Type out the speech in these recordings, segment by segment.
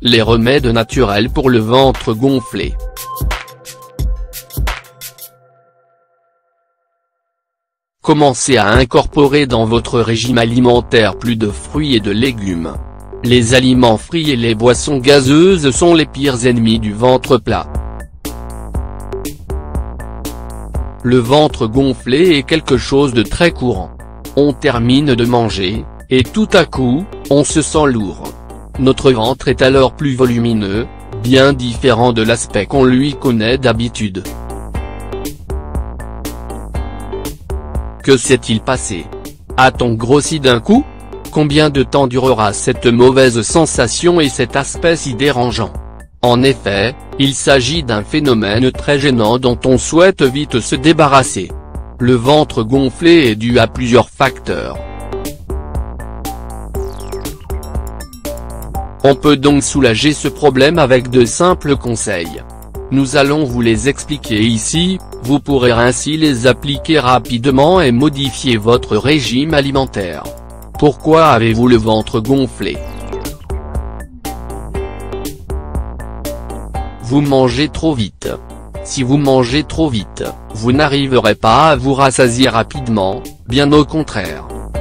les remèdes naturels pour le ventre gonflé. Commencez à incorporer dans votre régime alimentaire plus de fruits et de légumes. Les aliments frits et les boissons gazeuses sont les pires ennemis du ventre plat. Le ventre gonflé est quelque chose de très courant. On termine de manger, et tout à coup, on se sent lourd. Notre ventre est alors plus volumineux, bien différent de l'aspect qu'on lui connaît d'habitude. Que s'est-il passé? A-t-on grossi d'un coup? Combien de temps durera cette mauvaise sensation et cet aspect si dérangeant? En effet, il s'agit d'un phénomène très gênant dont on souhaite vite se débarrasser. Le ventre gonflé est dû à plusieurs facteurs. On peut donc soulager ce problème avec de simples conseils. Nous allons vous les expliquer ici, vous pourrez ainsi les appliquer rapidement et modifier votre régime alimentaire. Pourquoi avez-vous le ventre gonflé? Vous mangez trop vite. Si vous mangez trop vite, vous n'arriverez pas à vous rassasier rapidement, bien au contraire.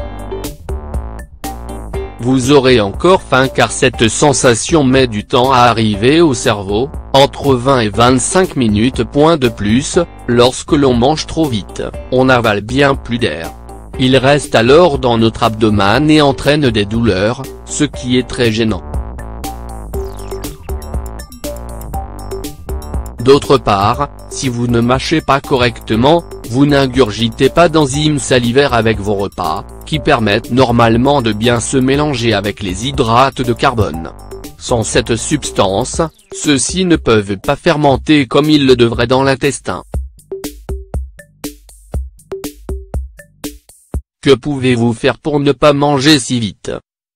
Vous aurez encore faim car cette sensation met du temps à arriver au cerveau, entre 20 et 25 minutes. Point de plus, lorsque l'on mange trop vite, on avale bien plus d'air. Il reste alors dans notre abdomen et entraîne des douleurs, ce qui est très gênant. D'autre part, si vous ne mâchez pas correctement, vous n'ingurgitez pas d'enzymes salivaires avec vos repas, qui permettent normalement de bien se mélanger avec les hydrates de carbone. Sans cette substance, ceux-ci ne peuvent pas fermenter comme ils le devraient dans l'intestin. Que pouvez-vous faire pour ne pas manger si vite?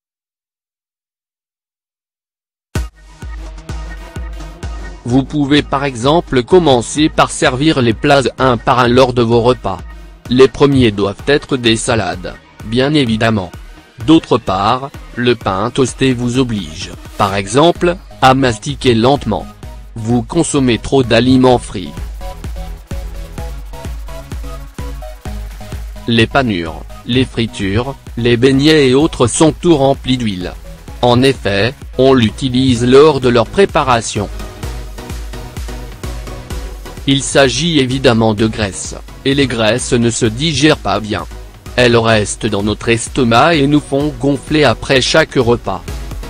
Vous pouvez par exemple commencer par servir les plats un par un lors de vos repas. Les premiers doivent être des salades, bien évidemment. D'autre part, le pain toasté vous oblige, par exemple, à mastiquer lentement. Vous consommez trop d'aliments frits. Les panures, les fritures, les beignets et autres sont tout remplis d'huile. En effet, on l'utilise lors de leur préparation. Il s'agit évidemment de graisse, et les graisses ne se digèrent pas bien. Elles restent dans notre estomac et nous font gonfler après chaque repas.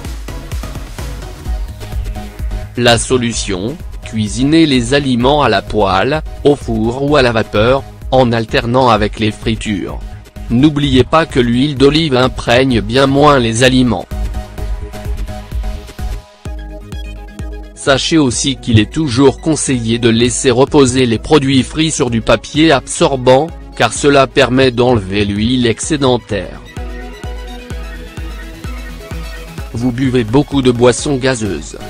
La solution, cuisiner les aliments à la poêle, au four ou à la vapeur, en alternant avec les fritures. N'oubliez pas que l'huile d'olive imprègne bien moins les aliments. Sachez aussi qu'il est toujours conseillé de laisser reposer les produits frits sur du papier absorbant, car cela permet d'enlever l'huile excédentaire. Vous buvez beaucoup de boissons gazeuses.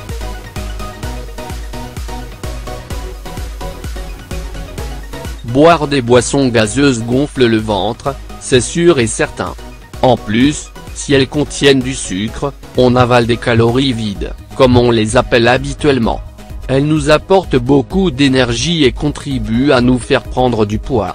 Boire des boissons gazeuses gonfle le ventre, c'est sûr et certain. En plus, si elles contiennent du sucre, on avale des calories vides, comme on les appelle habituellement. Elles nous apportent beaucoup d'énergie et contribuent à nous faire prendre du poids.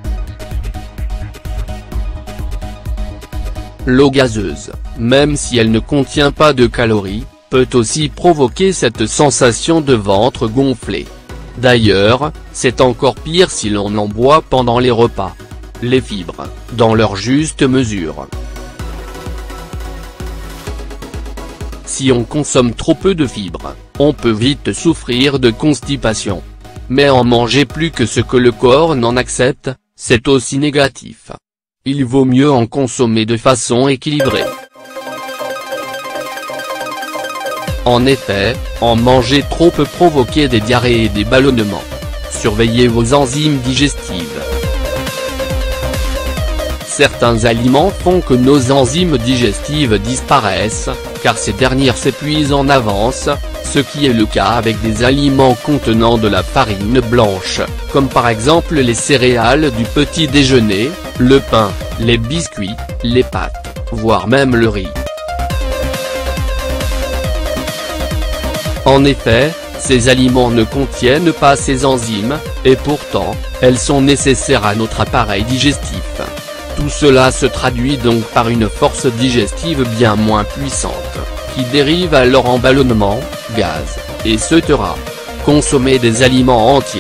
L'eau gazeuse, même si elle ne contient pas de calories, peut aussi provoquer cette sensation de ventre gonflé. D'ailleurs, c'est encore pire si l'on en boit pendant les repas. Les fibres, dans leur juste mesure. Si on consomme trop peu de fibres, on peut vite souffrir de constipation. Mais en manger plus que ce que le corps n'en accepte, c'est aussi négatif. Il vaut mieux en consommer de façon équilibrée. En effet, en manger trop peut provoquer des diarrhées et des ballonnements. Surveillez vos enzymes digestives. Certains aliments font que nos enzymes digestives disparaissent, car ces dernières s'épuisent en avance, ce qui est le cas avec des aliments contenant de la farine blanche, comme par exemple les céréales du petit déjeuner, le pain, les biscuits, les pâtes, voire même le riz. En effet, ces aliments ne contiennent pas ces enzymes, et pourtant, elles sont nécessaires à notre appareil digestif. Tout cela se traduit donc par une force digestive bien moins puissante, qui dérive alors en ballonnement, gaz, etc. Consommer des aliments entiers.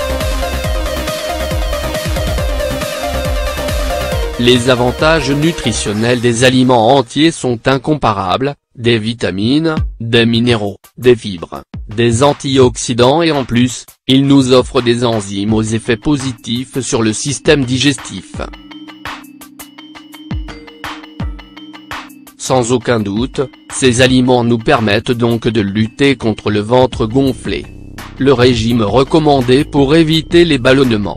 Les avantages nutritionnels des aliments entiers sont incomparables, des vitamines, des minéraux, des fibres, des antioxydants et en plus, ils nous offrent des enzymes aux effets positifs sur le système digestif. Sans aucun doute, ces aliments nous permettent donc de lutter contre le ventre gonflé. Le régime recommandé pour éviter les ballonnements.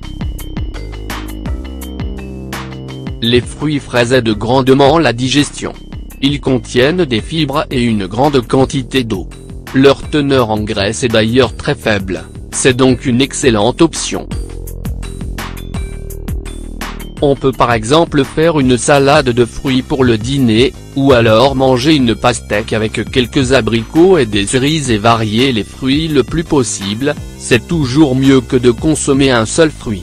Les fruits frais aident grandement la digestion. Ils contiennent des fibres et une grande quantité d'eau. Leur teneur en graisse est d'ailleurs très faible, c'est donc une excellente option. On peut par exemple faire une salade de fruits pour le dîner, ou alors manger une pastèque avec quelques abricots et des cerises et varier les fruits le plus possible, c'est toujours mieux que de consommer un seul fruit.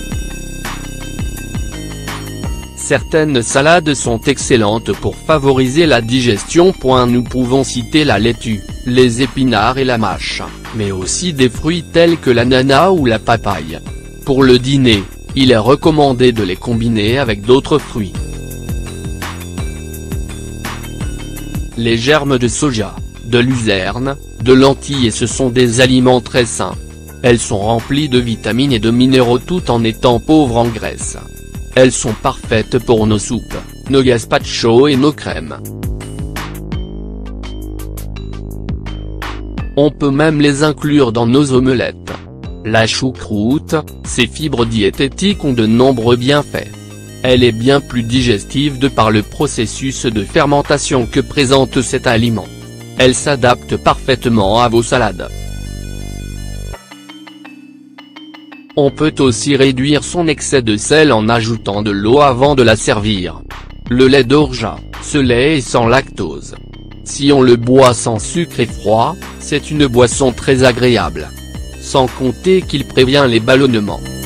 Certaines salades sont excellentes pour favoriser la digestion. Nous pouvons citer la laitue, les épinards et la mâche, mais aussi des fruits tels que l'ananas ou la papaye. Pour le dîner, il est recommandé de les combiner avec d'autres fruits. Les germes de soja, de luzerne, de lentilles ce sont des aliments très sains. Elles sont remplies de vitamines et de minéraux tout en étant pauvres en graisse. Elles sont parfaites pour nos soupes, nos gazpachos et nos crèmes. On peut même les inclure dans nos omelettes. La choucroute, ses fibres diététiques ont de nombreux bienfaits. Elle est bien plus digestive de par le processus de fermentation que présente cet aliment. Elle s'adapte parfaitement à vos salades. On peut aussi réduire son excès de sel en ajoutant de l'eau avant de la servir. Le lait d'orgeat, ce lait est sans lactose. Si on le boit sans sucre et froid, c'est une boisson très agréable. Sans compter qu'il prévient les ballonnements.